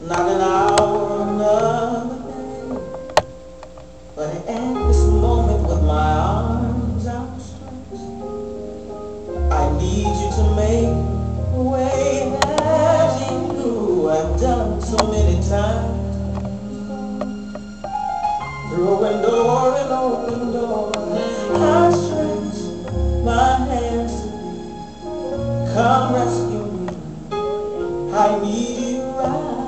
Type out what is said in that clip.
not an hour, another day, but at this moment with my arms outstretched, I need you to make a way as you have done so many times. Through a door, an open door, I stretch my hands to thee. Come rescue me. I need you right